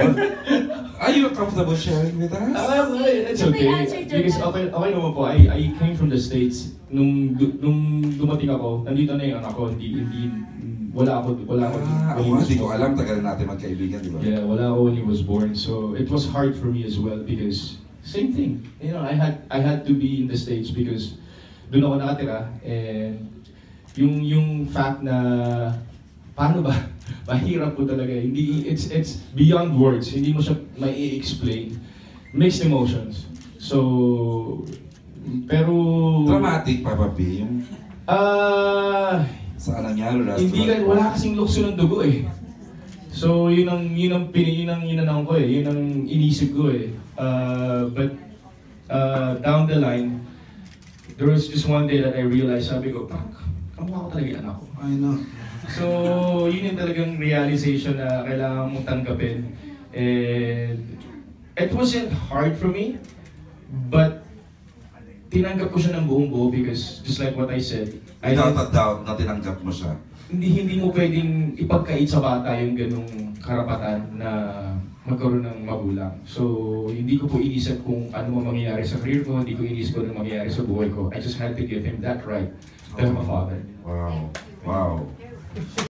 Are you comfortable sharing with us? It's okay. Because okay naman po, I came from the States. Nung dumating ako, nandito na yung anak ko, wala ako. Hindi ko alam, tagal natin magkaibigan, di ba? Yeah, wala ako when he was born. So it was hard for me as well because same thing. You know, I had to be in the States because doon ako nakatira, and yung fact na paano ba? Mahirap po talaga. Hindi, it's beyond words. Hindi mo siya mai-explain. Mixed emotions. So, pero... Dramatic, Papa P. Saan nangyari last hindi ka, wala kasing lukso ng dugo eh. So, yun ang ko eh. Yun ang inisip ko eh. But, down the line, there was just one day that I realized, sabi ko, kamukha ko talaga yung anak ko. I know. So, yun yung talagang realization na kailangan mong tanggapin. And it wasn't hard for me, but tinanggap ko siya ng buong buo because just like what I said, without a doubt na tinanggap mo siya. Hindi mo pwedeng ipagkait sa bata yung ganung karapatan na magkaroon ng magulang. So, hindi ko po inisip kung ano mangyayari sa career ko, hindi ko inisip kung ano mangyayari sa buhay ko. I just had to give him that right to have a father. Wow. Wow.